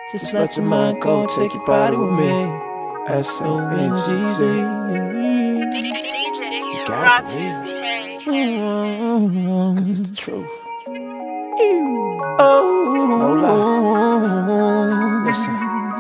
Just let your mind go, take your body with me. S-O-N-G-Z. DJ R0mio and Trey. Cause it's the truth. No lie. Listen.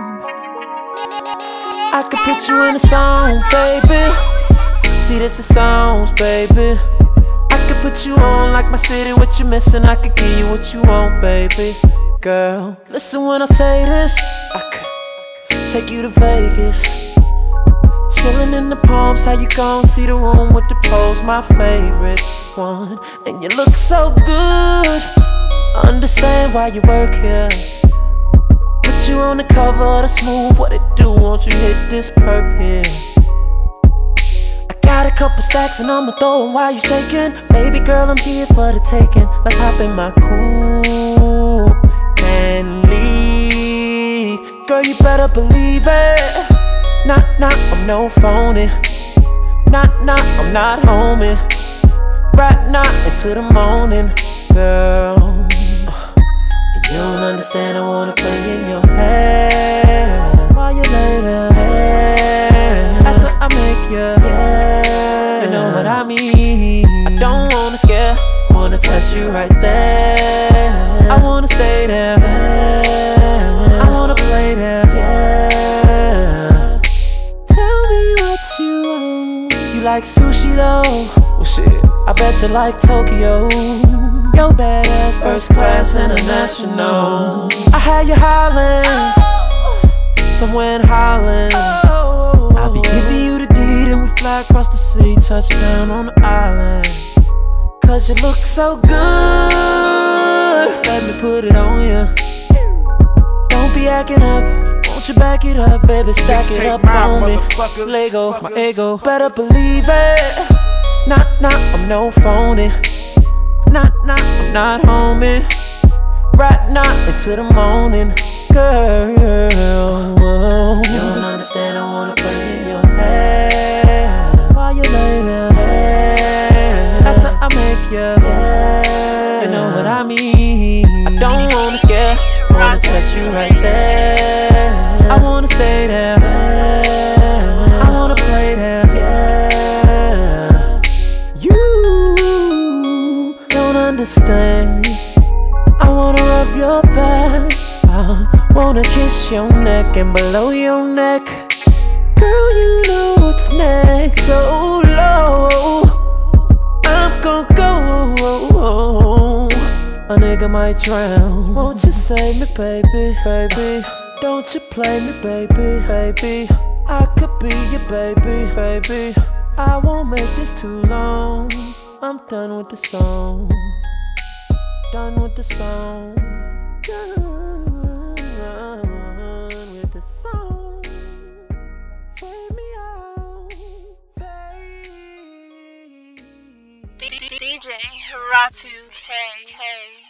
I could put you in a song, baby. See, this is songs, baby. I could put you on like my city, what you missing. I could give you what you want, baby. Girl, listen when I say this. I could take you to Vegas, chillin' in the palms, how you gon' see the room with the pose, my favorite one. And you look so good, understand why you work here. Put you on the cover of the Smooth, what it do, won't you hit this perp here? I got a couple stacks and I'ma throw 'em while you shaking. Baby girl, I'm here for the taking. Let's hop in my coupe and leave. Girl, you better believe it. Nah, I'm no phony. Nah, I'm not homie. Right now into the morning, girl. You don't understand, I wanna play in your head while you lay there. After I make you, you know what I mean. I don't wanna scare, wanna touch you right there. I wanna stay there, I wanna play there. You like sushi though? Well shit, I bet you like Tokyo. Yo badass, first class international. I had you hollering, somewhere in Holland. I'll be giving you the deed and we fly across the sea, touchdown on the island. Cause you look so good, let me put it on you. Don't be acting up, won't you back it up, baby, stack it up on me. Lego, my ego, better believe it. Nah, I'm no phony. Nah, I'm not homie. Right now into the morning, girl. You don't understand, I wanna play in your head while you lay there. After I make you, you know what I mean. I don't wanna scare, wanna touch you right there. I wanna stay there, I wanna play there. You don't understand, I wanna rub your back, I wanna kiss your neck and below your neck. Girl, you know what's next, so low I'm gon' go. A nigga might drown, won't you save me, baby, baby? Don't you play me, baby, baby. I could be your baby, baby. I won't make this too long. I'm done with the song. Done with the song. Done with the song. Fade me out, fade. DJ R0mio and Trey.